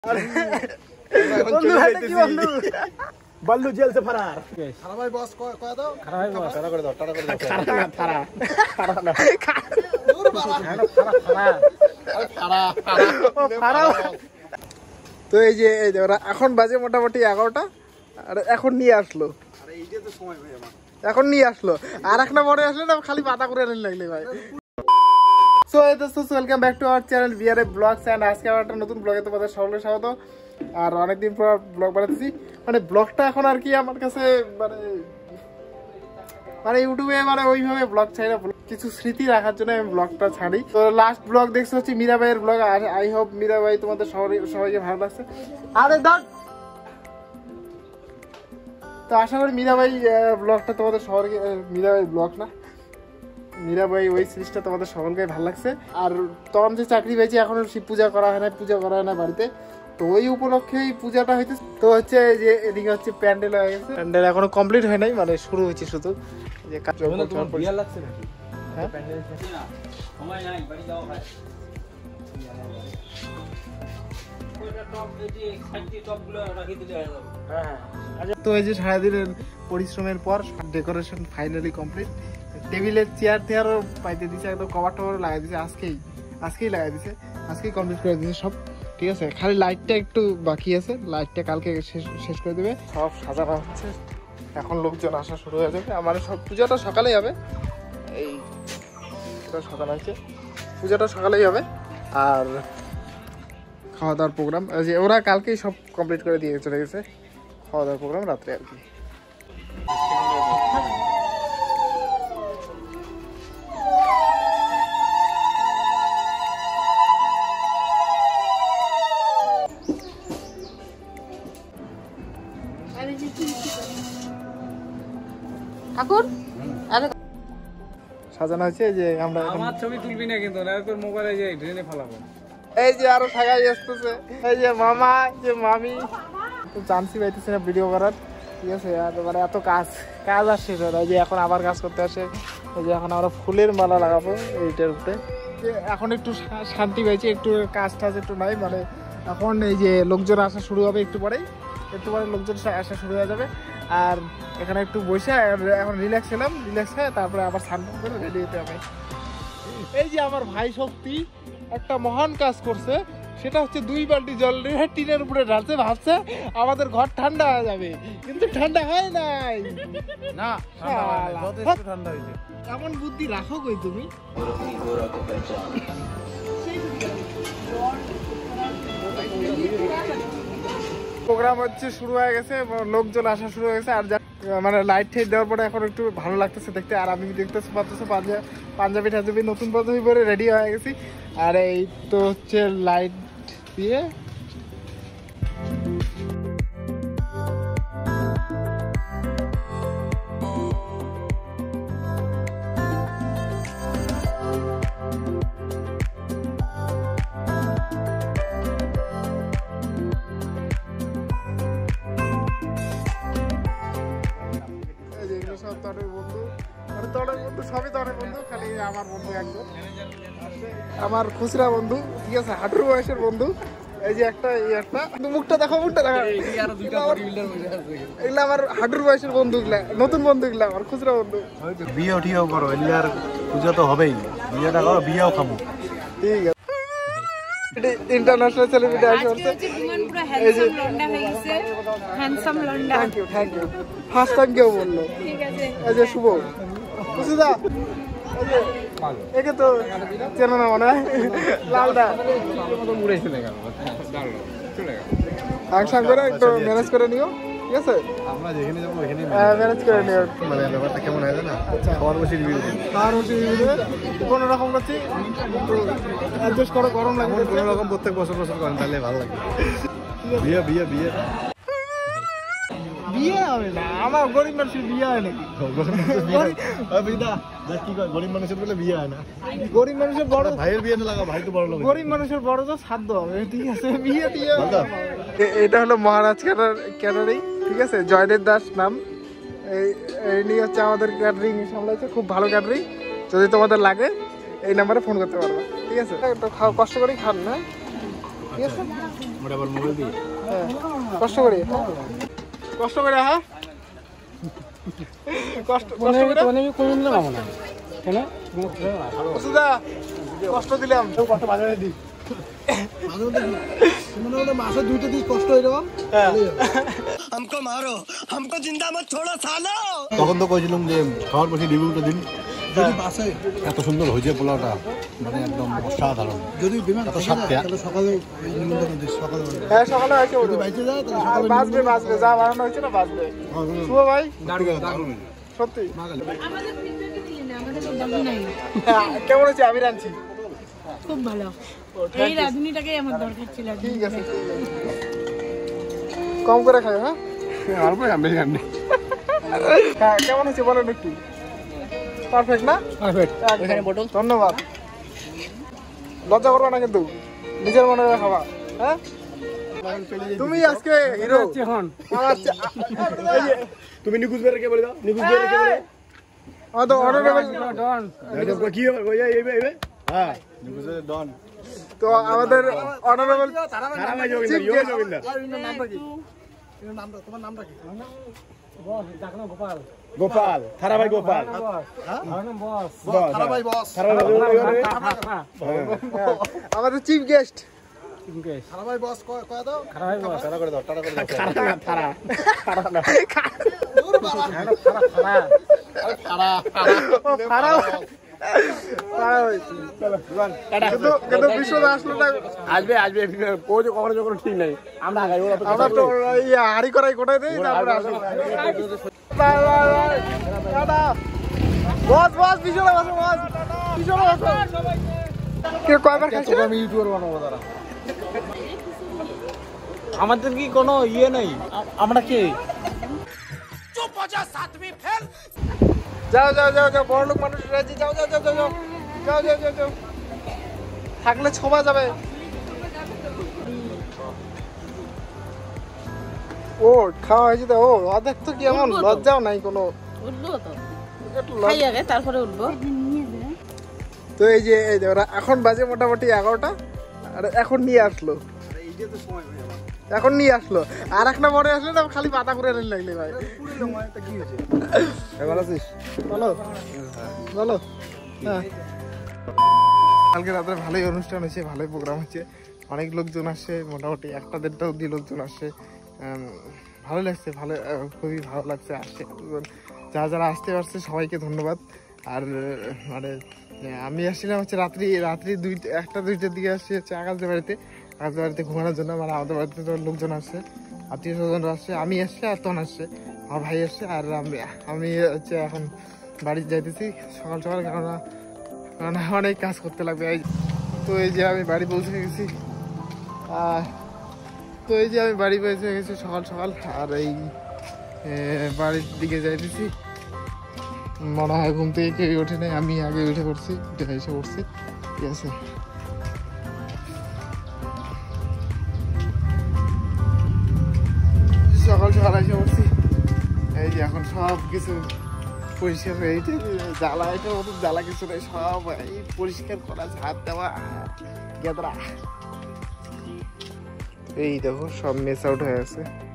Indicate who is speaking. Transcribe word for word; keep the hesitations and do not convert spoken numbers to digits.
Speaker 1: बल्लू jail से फरार।
Speaker 2: खाना भाई बॉस को कह दो।
Speaker 1: खाना भाई बॉस खाना कर दो, खाना कर दो।
Speaker 2: खाना ना फरा।
Speaker 1: खाना ना।
Speaker 2: दूर फरा।
Speaker 1: खाना फरा फरा।
Speaker 2: अरे फरा फरा।
Speaker 1: फरा। তো এই যে এই যে ওরা এখন বাজে মোটামুটি এগারোটা আর এখন নিয়ে আসলো।
Speaker 2: আরে এই যে তো সময় ভাই আমার।
Speaker 1: এখন নিয়ে আসলো আর এক না পরে আসলে না খালি পাতা করে আনলে লাগলে ভাই। সো এই দোস্ত welcome back to our channel BRA vlogs and আজকে আবার একটা নতুন ব্লগে তোমাদের সকলকে স্বাগত। আর অনেকদিন পর ব্লগ বানাচ্ছি, মানে ব্লগটা এখন আর কি আমার কাছে মানে মানে ইউটিউবে মানে ওইভাবে ব্লগ ছাড়ি না, কিছু স্মৃতি রাখার জন্য আমি ব্লগটা ছাড়ি। তো লাস্ট ব্লগ দেখতে হচ্ছে মীরাবাইয়ের ব্লগ। আর আই হোপ মীরাবাই তোমাদের সবাই সবাইকে ভালো লাগছে। আরে দট তো আশা করি মীরাবাই ব্লগটা তোমাদের সবাইকে, মীরাবাই ব্লগ না মীরাবাই ওই সিরিজটা তোমাদের সকলকে ভালো লাগছে। আর তখন যে চাকরি পেয়েছি এখনো শিব পূজা করা হয় না, পূজা করা হয় না বাড়িতে, তো ওই উপলক্ষেই পূজাটা হইতে। তো হচ্ছে যে এদিকে হচ্ছে প্যান্ডেল হয়ে গেছে, প্যান্ডেল এখনো কমপ্লিট হয় নাই, মানে শুরু হয়েছে শুধু যে কাজ লাগছে নাকি। হ্যাঁ সময় নাই, বাড়ি যাও ভাই। তো এই যে সারাদিনের পরিশ্রমের পর ডেকোরেশন ফাইনালি কমপ্লিট। টেবিলের চেয়ার টেয়ারও পাইতে দিছে, একদম কভার টভারও লাগাই দিছে আজকেই আজকেই লাগাই দিছে আজকেই কমপ্লিট করে দিছে সব। ঠিক আছে, খালি লাইটটা একটু বাকি আছে, লাইটটা কালকে শেষ শেষ করে দেবে। সব সাজানো হচ্ছে, এখন লোকজন আসা শুরু হয়ে যাবে। আমার সব পূজাটা সকালেই হবে, এই সাজানো হচ্ছে, পূজাটা সকালেই হবে। আর খাওয়া দাওয়ার প্রোগ্রাম যে ওরা কালকেই সব কমপ্লিট করে দিয়ে চলে গেছে। খাওয়া দাওয়ার প্রোগ্রাম রাত্রে আর কি।
Speaker 3: ঠাকুর
Speaker 1: সাজানো হয়েছে যে আমরা
Speaker 4: আমার ছবি তুলবি না কিন্তু না তোর মোবাইলে যে ড্রেনে ফেলাবো।
Speaker 1: এই যে আরো সাগাই আসতেছে, এই যে মামা, যে মামি, তো চান্সই পাইতেছে না ভিডিও করার। ঠিক আছে, আর মানে এত কাজ কাজ আসছে এই যে এখন আবার কাজ করতে আসে। এই যে এখন আমরা ফুলের মালা লাগাবো এইটার উপরে। এখন একটু শান্তি পাইছি, একটু কাজ টাজ একটু নাই, মানে এখন এই যে লোকজন আসা শুরু হবে একটু পরেই, একটু পরে লোকজন আসা শুরু হয়ে যাবে। আর এখানে একটু বসে এখন রিল্যাক্স হলাম, রিল্যাক্স হয়ে তারপরে আবার স্নান করে রেডি হতে হবে। এই যে আমার ভাই শক্তি একটা মহান কাজ করছে, সেটা হচ্ছে দুই বালতি জল টিনের উপরে ঢালছে, ভাবছে আমাদের ঘর ঠান্ডা হয়ে যাবে, কিন্তু ঠান্ডা হয় নাই।
Speaker 4: না ঠান্ডা হয়েছে।
Speaker 1: এমন বুদ্ধি রাখো কই তুমি? প্রোগ্রাম হচ্ছে শুরু হয়ে গেছে, লোকজন আসা শুরু হয়ে গেছে। আর মানে লাইট ঠাইট দেওয়ার পরে এখন একটু ভালো লাগতেছে দেখতে। আর আমি দেখতেছি পাচ্ছি পাঞ্জাবি টাঞ্জাবি নতুন পাঞ্জাবি পরে রেডি হয়ে গেছি। আর এই তো হচ্ছে লাইট দিয়ে সব তনের বন্ধু, মানে তনের বন্ধু সবই তনের বন্ধু, খালি আমার বন্ধু একজন, আমার খুচরা বন্ধু। ঠিক আছে, হাঁটুর বয়সের বন্ধু। এই যে একটা এই একটা মুখটা দেখো, মুখটা দেখো, এগুলা আমার হাঁটুর বয়সের বন্ধু, গুলা নতুন বন্ধু, গুলা আমার খুচরা বন্ধু।
Speaker 2: বিয়ে ঠিকও করো, এলে আর পূজা তো হবেই, বিয়েটা করো, বিয়েও খাবো।
Speaker 1: ঠিক আছে, ইন্টারন্যাশনাল সেলিব্রিটি আসছে। এই যে
Speaker 3: হ্যান্ডসাম লন্ডা,
Speaker 1: thank you thank you first time কেউ বললো।
Speaker 3: ঠিক আছে,
Speaker 1: এই যে শুভ খুশিদা, একে তো চেনো না মনে হয়, লালদা সাং করে একটু ম্যানেজ করে নিও। ঠিক আছে,
Speaker 2: আমরা যেখানে যাবো ওখানে
Speaker 1: ম্যানেজ করে নিও।
Speaker 2: মানে ব্যাপারটা কেমন হয় না,
Speaker 1: আচ্ছা
Speaker 2: খাবার বসে রিভিউ দিই,
Speaker 1: খাওয়ার বসে রিভিউ দেবে কোনো রকম করছি, কিন্তু অ্যাডজাস্ট করো, গরম লাগে
Speaker 2: কোনো রকম প্রত্যেক বছর বছর করেন, তাহলে ভালো লাগে। বিয়ে বিয়ে বিয়ে
Speaker 1: বিয়ে হবে না, আমার গরিব মানুষের বিয়ে হয় নাকি?
Speaker 2: গরিব মানুষের বলে বিয়ে হয় না,
Speaker 1: গরিব মানুষের বড়
Speaker 2: ভাইয়ের বিয়ে না লাগা, ভাই তো বড় লোক।
Speaker 1: গরিব মানুষের বড় তো সাধ্য হবে। ঠিক আছে, বিয়ে দিয়ে এটা হলো মহারাজ ক্যাটারিং। ঠিক আছে, জয়দেব দাস নাম, এই নিয়ে হচ্ছে আমাদের ক্যাটারিং সামলাচ্ছে, খুব ভালো ক্যাটারিং। যদি তোমাদের লাগে এই নাম্বারে ফোন করতে পারবে। ঠিক আছে, একটু খাওয়া কষ্ট করেই খান না। ঠিক আছে।
Speaker 2: ওটা আবার মোবাইল দিয়ে
Speaker 1: হ্যাঁ কষ্ট করে হ্যাঁ? কষ্ট করে হ্যাঁ কষ্ট কষ্ট করে
Speaker 4: আমি কোন দিন পাবো না কেন
Speaker 1: সুদা কষ্ট দিলাম
Speaker 2: কষ্ট বাজারে দিই মাসে দুইটা দিন কষ্ট হয়ে যাবো তখন তো কইছিলাম যে খাওয়ার বসে রিভিউটা দিন যদি বাসে এত সুন্দর হয়েছে পোলাওটা মানে একদম অসাধারণ যদি বিমান তাহলে সকালে সকালে
Speaker 1: হ্যাঁ সকালে হয়েছে ওটা
Speaker 2: বাইতে যায় তাহলে
Speaker 1: আর বাজবে বাজবে যা বানানো হয়েছে না বাজবে শুভ ভাই
Speaker 2: দারুণ
Speaker 1: সত্যি
Speaker 3: আমাদের ফিডব্যাক দিলেন না, আমাদের তো দাবি নাই।
Speaker 1: হ্যাঁ, কেমন হচ্ছে আমি রাঁধছি
Speaker 3: খুব ভালো। এই রাঁধুনিটাকেই আমার দরকার ছিল।
Speaker 1: ঠিক আছে ঠিক আছে কম করে খাই হ্যাঁ
Speaker 2: অল্প আমি জানি
Speaker 1: হ্যাঁ কেমন হচ্ছে বলেন একটু পারফেক্ট না
Speaker 4: পারফেক্ট
Speaker 1: এখানে বটল ধন্যবাদ লজ্জা করবা না কিন্তু নিজের মনে করে খাবা হ্যাঁ তুমি আজকে হিরো
Speaker 4: এখন
Speaker 1: আমার এই যে
Speaker 2: তুমি নিকুজ বেরে কে বলে দাও নিকুজ বেরে কে বলে
Speaker 1: আমার তো অনারেবল
Speaker 4: ডন
Speaker 2: এটা কি হবে কই এই এই হ্যাঁ নিকুজ বেরে ডন
Speaker 1: তো আমাদের অনারেবল
Speaker 2: তারা ভাই জমিদার ইয়ো জমিদার
Speaker 4: গোপাল
Speaker 2: গোপাল থারা ভাই গোপাল
Speaker 4: আমার নাম বস
Speaker 2: থারা ভাই বস থারা ভাই
Speaker 1: আমাদের চিফ গেস্ট
Speaker 2: থারা ভাই বস কয় কয় দাও
Speaker 4: খারাপ বস
Speaker 2: থারা করে দাও থারা করে দাও
Speaker 1: থারা না থারা
Speaker 2: দূর বাবা থারা
Speaker 1: ও থারা থারা ভাই কিন্তু কিন্তু বিশ্বদা আসলো না
Speaker 2: আসবে আসবে কোচ কখনো যখন ঠিক নাই আমরা আগাই ওরা
Speaker 1: আমরা তো এই হাড়ি করাই কোটাই দেই তারপরে আসো বাই বাই বাই টাটা বস বস বিশ্বদা বস বস বিশ্বদা বস কে কয়বার খাইছো
Speaker 2: আমি ইউটিউবার বানাবো তারা
Speaker 4: আমাদের কি কোনো ইয়ে নেই আমরা কি
Speaker 1: যাও যাও যাও যাও বড় লোক মানুষ রাজি যাও যাও যাও যাও যাও যাও যাও যাও যাও থাকলে ছোবা যাবে ও খাওয়া হয়েছে তো ও অর্ধেক তো কি এমন লজ্জাও নাই কোনো
Speaker 3: উঠবো তো।
Speaker 1: একটু লজ্জা-
Speaker 3: খাই আগে তারপরে উঠবো।
Speaker 1: তো এই যে এই যে ওরা এখন বাজে মোটামুটি এগারোটা আর এখন নিয়ে আসলো এখন নিয়ে আসলো আর একটা মনে আসলে না খালি পাতা করে আনলে লাগলে ভাই
Speaker 2: ভালো আছিস
Speaker 1: বলো বলো হ্যাঁ কালকে রাত্রে ভালোই অনুষ্ঠান হয়েছে ভালোই প্রোগ্রাম হচ্ছে অনেক লোকজন আসছে মোটামুটি একটা দেড়টা অব্দি লোকজন আসছে উম, ভালো লাগছে ভালো আহ, খুবই ভালো লাগছে আসছে যারা যারা আসতে পারছে সবাইকে ধন্যবাদ আর আহ, মানে আহ, আমি আসছিলাম হচ্ছে রাত্রি রাত্রি দুই একটা দুইটার দিকে আসছি হচ্ছে আকাশদের বাড়িতে আকাশদের বাড়িতে ঘুমানোর জন্য মানে আমাদের বাড়িতে তো লোকজন আসছে আত্মীয় স্বজনরা আসছে আমি আসছে আর তখন আসছে আমার ভাই আসছে আর আমি আমি হচ্ছে এখন বাড়ি যাইতেছি সকাল সকাল কেননা কেননা অনেক কাজ করতে লাগবে এই তো এই যে আমি বাড়ি পৌঁছে গেছি আর তো এই যে আমি বাড়ি পৌঁছে গেছি সকাল সকাল আর এই এ, বাড়ির দিকে যাইতেছি মনে হয় ঘুম থেকে কেউ ওঠে নাই আমি আগে উঠে পড়ছি উঠে এসে পড়ছি ঠিক আছে সকাল সকাল এসে পড়ছি এই যে এখন সব কিছু পরিষ্কার হয়ে গেছে জ্বালা এটা মতো জ্বালা কিছু নেই সব এই পরিষ্কার করা ঝাড় দেওয়া গেদরা এই দেখো সব মেস আউট হয়ে আছে